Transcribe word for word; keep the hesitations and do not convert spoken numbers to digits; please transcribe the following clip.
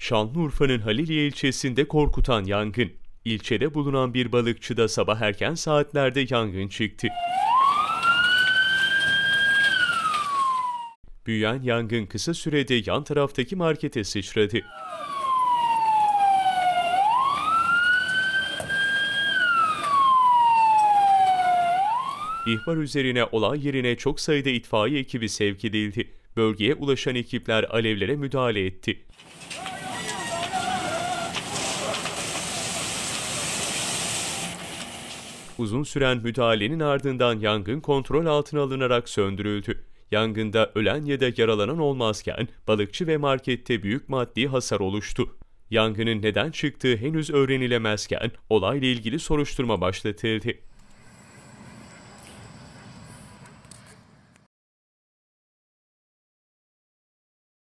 Şanlıurfa'nın Haliliye ilçesinde korkutan yangın. İlçede bulunan bir balıkçıda sabah erken saatlerde yangın çıktı. Büyüyen yangın kısa sürede yan taraftaki markete sıçradı. İhbar üzerine olay yerine çok sayıda itfaiye ekibi sevk edildi. Bölgeye ulaşan ekipler alevlere müdahale etti. Uzun süren müdahalenin ardından yangın kontrol altına alınarak söndürüldü. Yangında ölen ya da yaralanan olmazken balıkçı ve markette büyük maddi hasar oluştu. Yangının neden çıktığı henüz öğrenilemezken olayla ilgili soruşturma başlatıldı.